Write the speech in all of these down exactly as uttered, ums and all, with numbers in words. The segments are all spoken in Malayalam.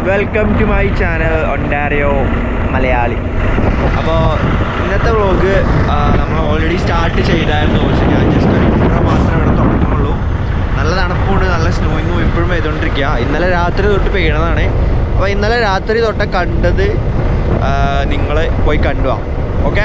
Welcome to my channel Ontario Malayali. അപ്പോൾ ഇന്നത്തെ വ്ളോഗ് നമ്മൾ ഓൾറെഡി സ്റ്റാർട്ട് ചെയ്തായിരുന്നു. പക്ഷേ ഞാൻ ജസ്റ്റ് ഒരു ഇൻട്രോ മാത്രമേ ഇവിടെ തുടങ്ങുന്നുള്ളൂ. നല്ല തണുപ്പുണ്ട്, നല്ല സ്നോയിങ്ങും ഇപ്പോഴും പെയ്തുകൊണ്ടിരിക്കുക. ഇന്നലെ രാത്രി തൊട്ട് പെയ്യണതാണ്. അപ്പോൾ ഇന്നലെ രാത്രി തൊട്ട് കണ്ടത് നിങ്ങൾ പോയി കണ്ടുവാ. ഓക്കെ,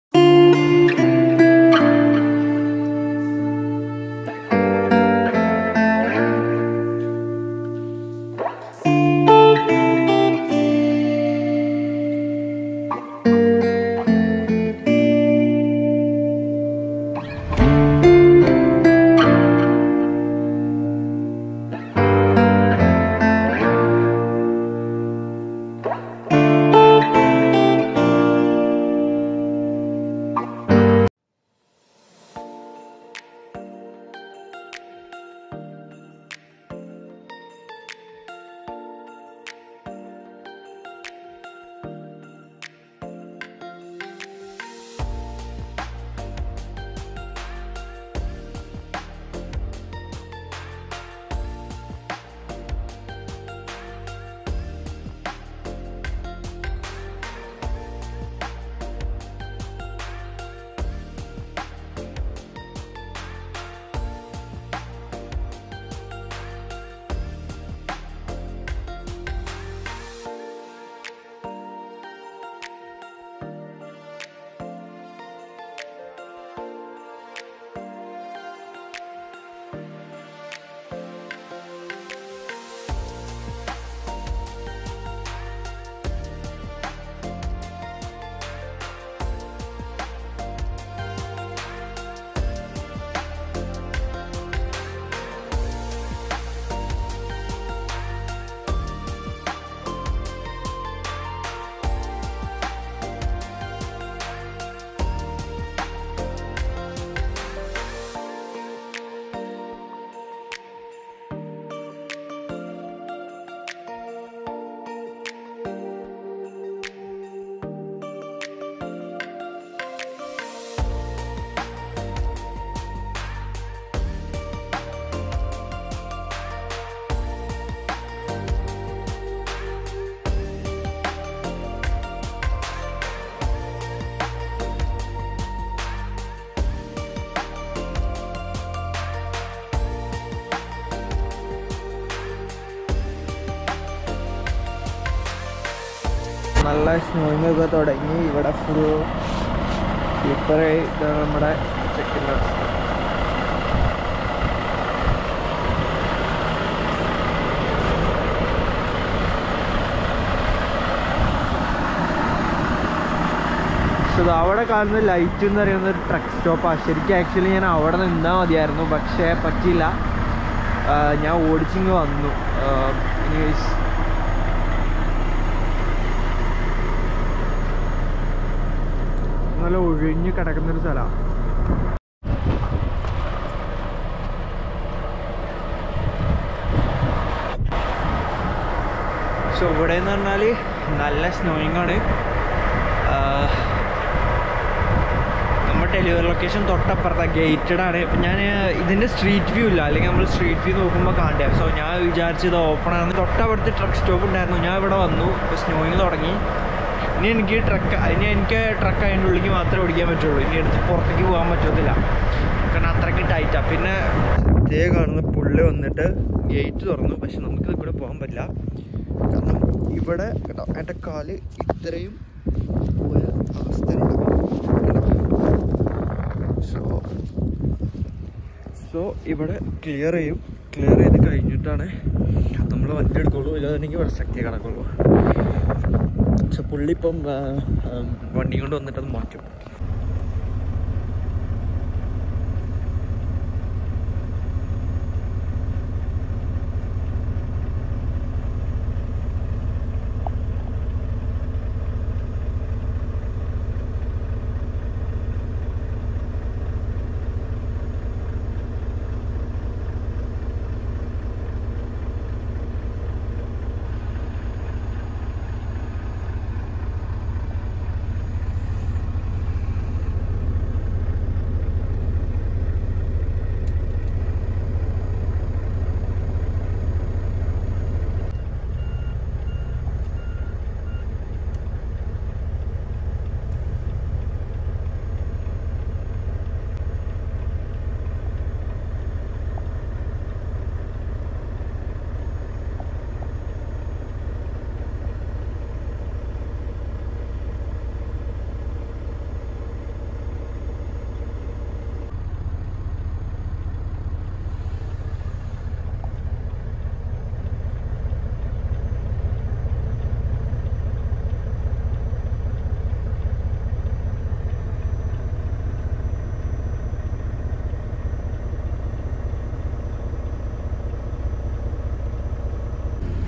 നല്ല സ്നോയിങ് ഒക്കെ തുടങ്ങി. ഇവിടെ ഫുൾ സ്ലീപ്പർ ഇതാണ് നമ്മുടെ ചെക്കിൻ്റെ അവസ്ഥ. പക്ഷെ അവിടെ കാണുന്ന ലൈറ്റ് എന്ന് പറയുന്നത് ഒരു ട്രക്ക് സ്റ്റോപ്പാണ്. ശരിക്കും ആക്ച്വലി ഞാൻ അവിടെ നിന്നാൽ മതിയായിരുന്നു, പക്ഷേ പറ്റിയില്ല. ഞാൻ ഓടിച്ചിങ്ങ് വന്നു. എനിവേസ് നല്ല ഒഴിഞ്ഞ് കിടക്കുന്നൊരു സ്ഥലമാണ്. സോ ഇവിടെ എന്ന് പറഞ്ഞാൽ നല്ല സ്നോയിങ് ആണ്. നമ്മുടെ ഡെലിവറി ലൊക്കേഷൻ തൊട്ടപ്പുറത്താണ്, ഗേറ്റഡ് ആണ്. ഇപ്പം ഞാൻ ഇതിൻ്റെ സ്ട്രീറ്റ് വ്യൂ ഇല്ല, അല്ലെങ്കിൽ നമ്മൾ സ്ട്രീറ്റ് വ്യൂ നോക്കുമ്പോൾ കാണണ്ടേ. സോ ഞാൻ വിചാരിച്ചത് ഓപ്പൺ ആണ്. തൊട്ടപ്പുറത്ത് ട്രക്ക് സ്റ്റോപ്പ് ഉണ്ടായിരുന്നു. ഞാൻ ഇവിടെ വന്നു, ഇപ്പോൾ സ്നോയിങ് തുടങ്ങി. ഇനി എനിക്ക് ട്രക്ക് ഇനി എനിക്ക് ട്രക്ക് അതിൻ്റെ ഉള്ളിലേക്ക് മാത്രമേ ഓടിക്കാൻ പറ്റുള്ളൂ. ഇനി എടുത്ത് പുറത്തേക്ക് പോകാൻ പറ്റത്തില്ല, കാരണം അത്രയ്ക്ക് ടൈറ്റാണ്. പിന്നെ ഇതേ കാണുന്ന പുള്ളി വന്നിട്ട് ഗേറ്റ് തുറന്നു, പക്ഷെ നമുക്ക് ഇവിടെ പോകാൻ പറ്റില്ല. കാരണം ഇവിടെ കേട്ടോ എൻ്റെ കാല് ഇത്രയും പോയ അവസ്ഥയുണ്ട്. സോ സോ ഇവിടെ ക്ലിയർ ചെയ്യും. ക്ലിയർ ചെയ്ത് കഴിഞ്ഞിട്ടാണ് നമ്മൾ വണ്ടി എടുക്കുള്ളൂ, ഇല്ലാതെങ്കിൽ ഇവിടെ ശക്തി കിടക്കുള്ളൂ. പക്ഷെ പുള്ളി ഇപ്പം വണ്ടി കൊണ്ട് വന്നിട്ടത് മാറ്റും.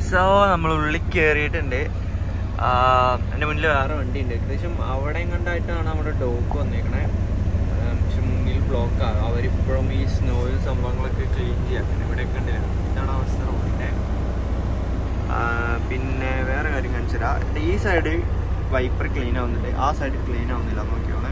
സോ നമ്മൾ ഉള്ളിൽ കയറിയിട്ടുണ്ട്. എൻ്റെ മുന്നിൽ വേറെ വണ്ടി ഉണ്ട്. ഏകദേശം അവിടെയും കണ്ടായിട്ടാണ് നമ്മുടെ ഡോക്ക് വന്നേക്കണേ. പക്ഷെ മുന്നിൽ ബ്ലോക്കാണ്. അവരിപ്പോഴും ഈ സ്നോയും സംഭവങ്ങളൊക്കെ ക്ലീൻ ചെയ്യാൻ ഇവിടെയൊക്കെ ഉണ്ട്. ഇതാണ് അവസ്ഥ റോഡിൻ്റെ. പിന്നെ വേറെ കാര്യം കാണിച്ചു തരാം. ഈ സൈഡ് വൈപ്പർ ക്ലീൻ ആവുന്നുണ്ട്, ആ സൈഡ് ക്ലീൻ ആവുന്നില്ല. നോക്കിയോളെ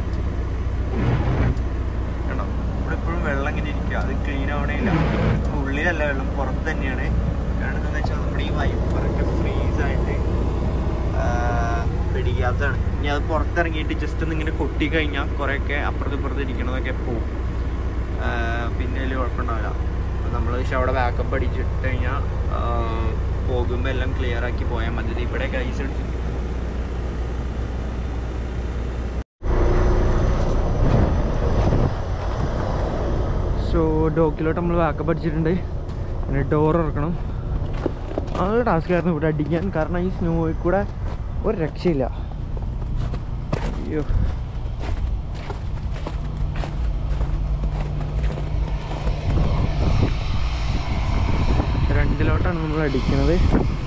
കണ്ടോ, ഇവിടെ ഇപ്പോഴും വെള്ളം ഇങ്ങനെ ഇരിക്കുക. അത് ക്ലീൻ ആവണേ ഇല്ല. ഉള്ളിലല്ല വെള്ളം, പുറത്ത് തന്നെയാണ്. കാരണം എന്താണെന്ന് വെച്ചാൽ നമ്മുടെ ഈ വൈപ്പറൊക്കെ ഫ്രീസായിട്ട് പിടിക്കാത്തതാണ്. ഇനി അത് പുറത്തിറങ്ങിയിട്ട് ജസ്റ്റ് ഒന്ന് ഇങ്ങനെ കൊട്ടി കഴിഞ്ഞാൽ കുറേയൊക്കെ അപ്പുറത്ത് ഇപ്പുറത്ത് ഇരിക്കണതൊക്കെ പോവും. പിന്നെ അതിൽ കുഴപ്പമുണ്ടാവില്ല. അപ്പോൾ നമ്മൾ പക്ഷെ അവിടെ ബാക്കപ്പ് അടിച്ചിട്ട് കഴിഞ്ഞാൽ പോകുമ്പോൾ എല്ലാം ക്ലിയർ ആക്കി പോയാൽ മതി. ഇവിടെ കൈസ് എടുത്ത് സോ ഡോക്കിലോട്ട് നമ്മൾ ബാക്കപ്പ് അടിച്ചിട്ടുണ്ട്. പിന്നെ ഡോർ ഇറക്കണം. നല്ല ടാസ്ക് ആയിരുന്നു ഇവിടെ അടിക്കാൻ. കാരണം ഈ സ്നോയിൽ കൂടെ ഒരു രക്ഷയില്ല. അയ്യോ, രണ്ടിലോട്ടാണ് നമ്മൾ അടിക്കുന്നത്.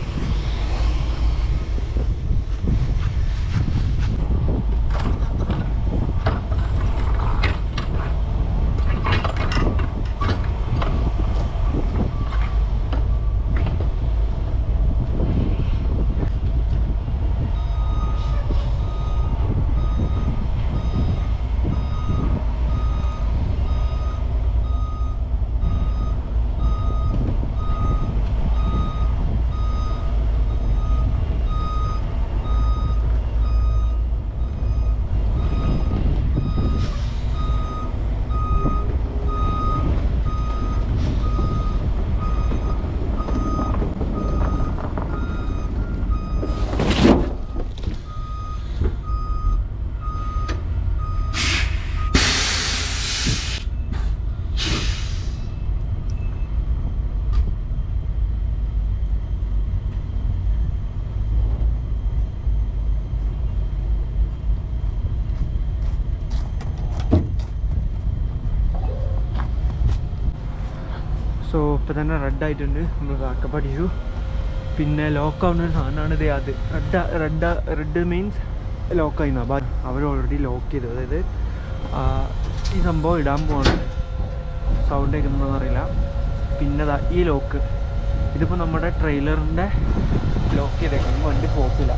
സോ ഇപ്പം തന്നെ റെഡ് ആയിട്ടുണ്ട്. നമ്മൾ ബാക്കപ്പ് അടിച്ചു. പിന്നെ ലോക്ക് ആവുന്ന ഒരു സാധനമാണ് ഇത്. അത് റെഡ് റെഡ് റെഡ് മീൻസ് ലോക്കായി. അപ്പോൾ അവർ ഓൾറെഡി ലോക്ക് ചെയ്തു. അതായത് ഈ സംഭവം ഇടാൻ പോവാണ്. സൗണ്ട് കേൾക്കുന്നതെന്ന് അറിയില്ല. പിന്നെ അതാ ഈ ലോക്ക്, ഇതിപ്പോൾ നമ്മുടെ ട്രെയിലറിൻ്റെ ലോക്ക് ചെയ്തേക്കണം. വണ്ടി പോക്കില്ല.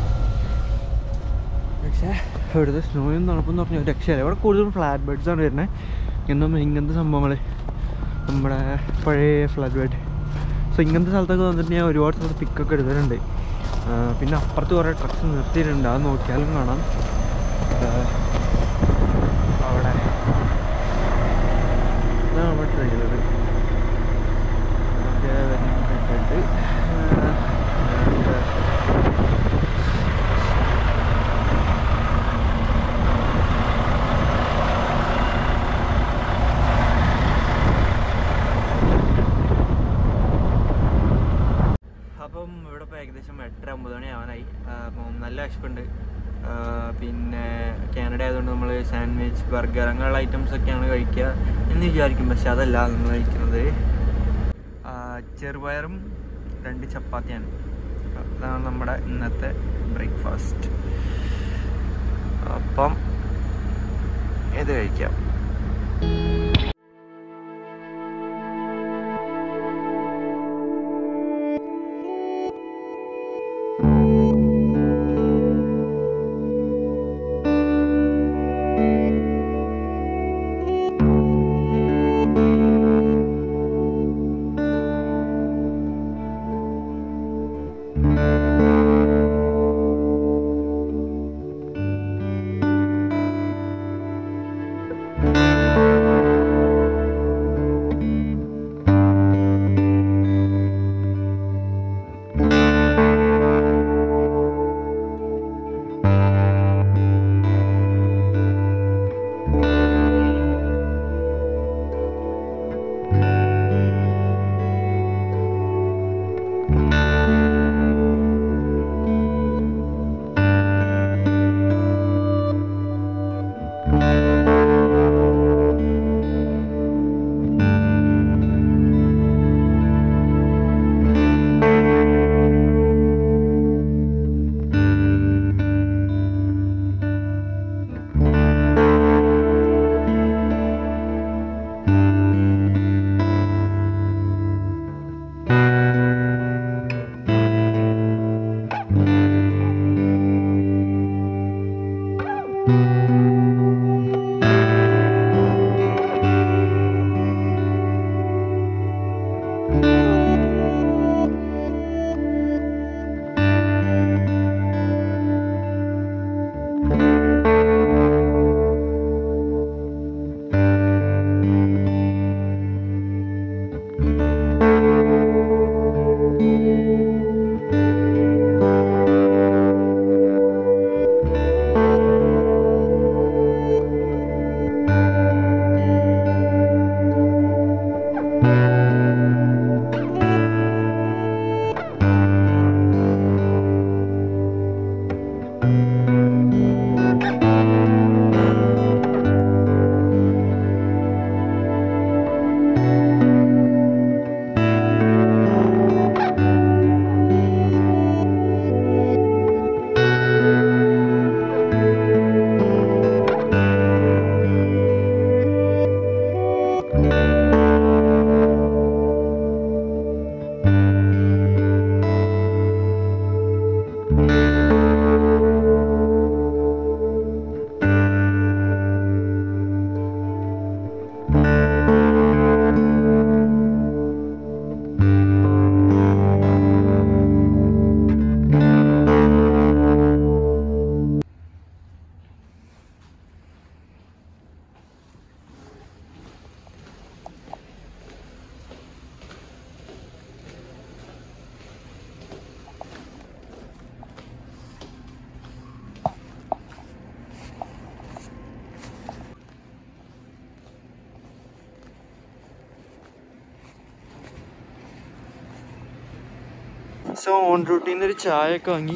പക്ഷേ ഇവിടുത്തെ സ്നോയും തണുപ്പെന്ന് പറഞ്ഞാൽ ഒരു രക്ഷയില്ല. ഇവിടെ കൂടുതലും ഫ്ലാറ്റ് ബെഡ്സാണ് വരുന്നത്. എന്നും ഇങ്ങനത്തെ സംഭവങ്ങൾ, നമ്മുടെ പഴയ ഫ്ലാറ്റ് ബെഡ്. സോ ഇങ്ങനത്തെ സ്ഥലത്തൊക്കെ വന്നിട്ട് ഞാൻ ഒരുപാട് സ്ഥലത്ത് പിക്കൊക്കെ എടുത്തിട്ടുണ്ട്. പിന്നെ അപ്പുറത്ത് കുറേ ട്രക്സ് നിർത്തിയിട്ടുണ്ട്. അത് നോക്കിയാലും കാണാം. അവിടെ ഇതാണ് നമ്മുടെ ട്രെയിലർ. വരുന്നുണ്ട്. അപ്പം ഇവിടെ ഇപ്പോൾ ഏകദേശം എട്ടര ഒമ്പത് മണി ആവാനായി. അപ്പം നല്ല വിശപ്പുണ്ട്. പിന്നെ കാനഡ ആയതുകൊണ്ട് നമ്മൾ സാൻഡ്വിച്ച്, ബർഗർ അങ്ങനെയുള്ള ഐറ്റംസൊക്കെയാണ് കഴിക്കുക എന്ന് വിചാരിക്കും. പക്ഷെ അതല്ല നമ്മൾ കഴിക്കുന്നത്. ചെറുപയറും രണ്ട് ചപ്പാത്തിയാണ്. അതാണ് നമ്മുടെ ഇന്നത്തെ ബ്രേക്ക്ഫാസ്റ്റ്. അപ്പം ഇത് കഴിക്കാം. സോ ഓൺ റൂട്ടിൽ നിന്ന് ഒരു ചായ ഒക്കെ വാങ്ങി.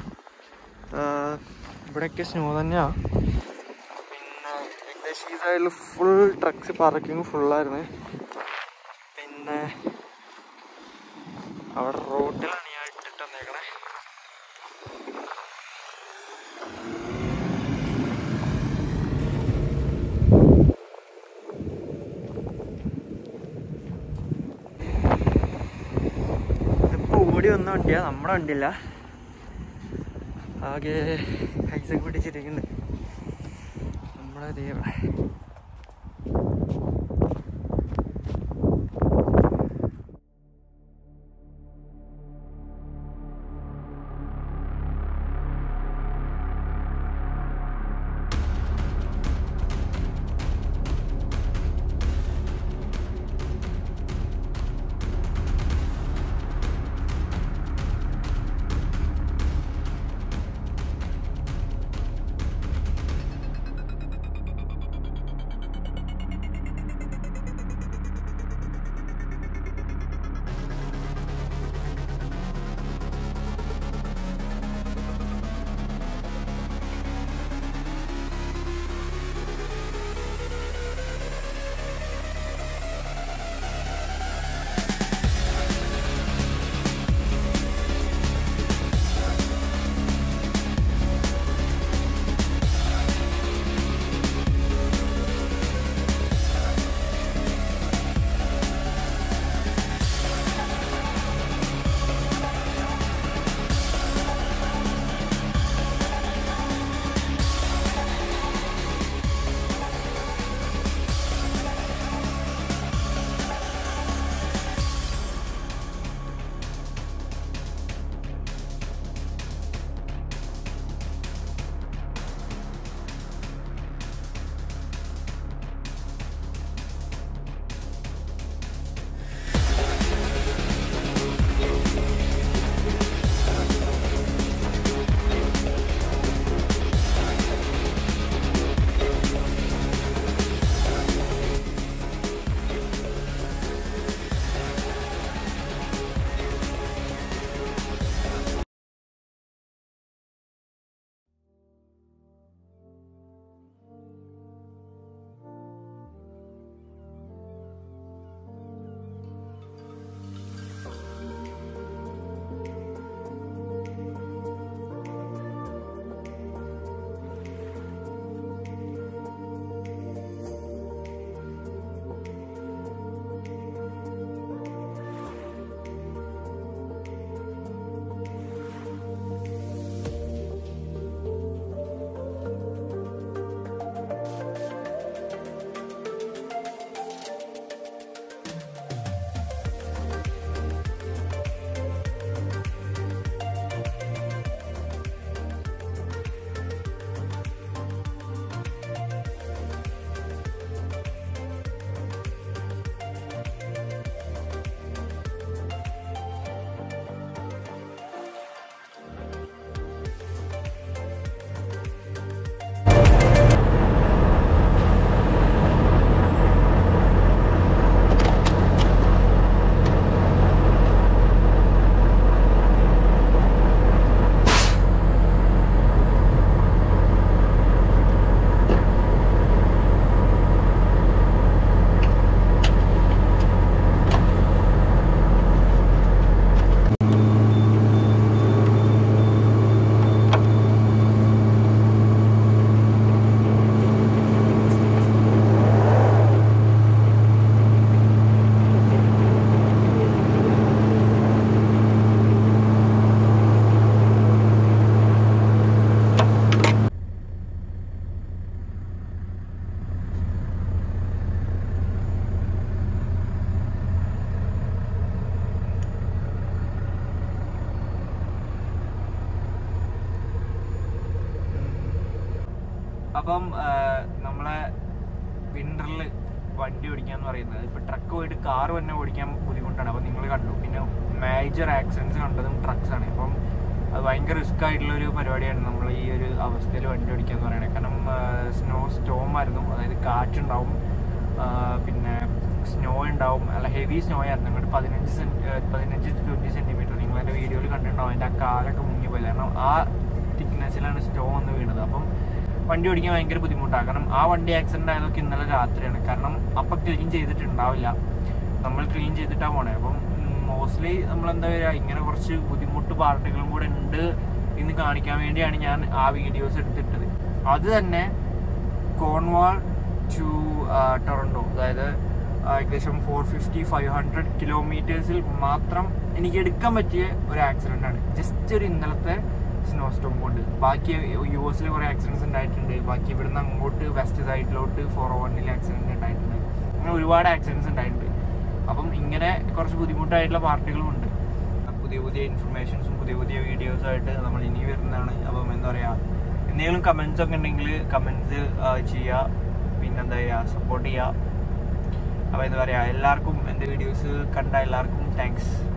ഇവിടെയൊക്കെ സ്നോ തന്നെയാണ്. പിന്നെ ഏകദേശം ഈ സൈഡിൽ ഫുൾ ട്രക്സ് പാർക്കിങ് ഫുള്ളായിരുന്നു. പിന്നെ അവിടെ റോഡിലാണ് ഞാൻ ഇട്ടിട്ട് വന്നേക്കണേ. ഇതിപ്പോൾ ഓടി വന്ന വണ്ടിയാണ്, നമ്മുടെ വണ്ടിയല്ല. ആകെ ഐസൊക്കെ പിടിച്ചിരിക്കുന്നുണ്ട് നമ്മളെ ദൈവം. അപ്പം നമ്മളെ വിന്ററിൽ വണ്ടി ഓടിക്കാന്ന് പറയുന്നത് ഇപ്പോൾ ട്രക്ക് പോയിട്ട് കാർ തന്നെ ഓടിക്കാൻ ബുദ്ധിമുട്ടാണ്. അപ്പോൾ നിങ്ങൾ കണ്ടു, പിന്നെ മേജർ ആക്സിഡൻസ് കണ്ടതും ട്രക്സാണ്. അപ്പം അത് ഭയങ്കര റിസ്ക് ആയിട്ടുള്ളൊരു പരിപാടിയാണ് നമ്മൾ ഈ ഒരു അവസ്ഥയിൽ വണ്ടി ഓടിക്കുക എന്ന് പറയുന്നത്. കാരണം സ്നോ സ്റ്റോം ആയിരുന്നു, അതായത് കാറ്റുണ്ടാവും, പിന്നെ സ്നോ ഉണ്ടാവും, അല്ല ഹെവി സ്നോ ആയിരുന്നു. അങ്ങോട്ട് പതിനഞ്ച് സെൻ പതിനഞ്ച് ട്വൻറ്റി സെൻറ്റിമീറ്റർ നിങ്ങൾ എൻ്റെ വീഡിയോയിൽ കണ്ടിട്ടുണ്ടാവും, എൻ്റെ ആ കാലൊക്കെ മുങ്ങിപ്പോയി. കാരണം ആ തിക്നെസ്സിലാണ് സ്റ്റോ വന്ന് വീണത്. അപ്പം വണ്ടി ഓടിക്കാൻ ഭയങ്കര ബുദ്ധിമുട്ടാണ്. കാരണം ആ വണ്ടി ആക്സിഡൻ്റ് ആയതൊക്കെ ഇന്നലെ രാത്രിയാണ്. കാരണം അപ്പം ക്ലീൻ ചെയ്തിട്ടുണ്ടാവില്ല, നമ്മൾ ക്ലീൻ ചെയ്തിട്ടാണ് പോണേ. അപ്പം മോസ്റ്റ്ലി നമ്മളെന്താ പറയുക, ഇങ്ങനെ കുറച്ച് ബുദ്ധിമുട്ട് പാർട്ടികളും കൂടെ ഉണ്ട് എന്ന് കാണിക്കാൻ വേണ്ടിയാണ് ഞാൻ ആ വീഡിയോസ് എടുത്തിട്ടത്. അത് തന്നെ കോൺവാൾ ടു ടൊറൻറ്റോ, അതായത് ഏകദേശം ഫോർ ഫിഫ്റ്റി ഫൈവ് ഹൺഡ്രഡ് കിലോമീറ്റേഴ്സിൽ മാത്രം എനിക്ക് എടുക്കാൻ പറ്റിയ ഒരു ആക്സിഡൻ്റ് ആണ്. ജസ്റ്റ് ഒരു ഇന്നലത്തെ സ്നോ സ്റ്റോം കൊണ്ട്. ബാക്കി യു എസിൽ കുറേ ആക്സിഡൻറ്റ്സ് ഉണ്ടായിട്ടുണ്ട്. ബാക്കി ഇവിടുന്ന് അങ്ങോട്ട് വെസ്റ്റ് സൈഡിലോട്ട് ഫോർ ഓ വണ്ണിൽ ആക്സിഡൻറ്റ് ഉണ്ടായിട്ടുണ്ട്. അങ്ങനെ ഒരുപാട് ആക്സിഡൻറ്റ്സ് ഉണ്ടായിട്ടുണ്ട്. അപ്പം ഇങ്ങനെ കുറച്ച് ബുദ്ധിമുട്ടായിട്ടുള്ള പാർട്ടികളും ഉണ്ട്. പുതിയ പുതിയ ഇൻഫർമേഷൻസും പുതിയ പുതിയ വീഡിയോസുമായിട്ട് നമ്മൾ ഇനി വരുന്നതാണ്. അപ്പം എന്താ പറയുക, എന്തെങ്കിലും കമൻസ് ഒക്കെ ഉണ്ടെങ്കിൽ കമൻസ് ചെയ്യുക, പിന്നെന്താ ചെയ്യുക, സപ്പോർട്ട് ചെയ്യുക. അപ്പോൾ എന്താ പറയുക, എല്ലാവർക്കും എൻ്റെ വീഡിയോസ് കണ്ട എല്ലാവർക്കും താങ്ക്സ്.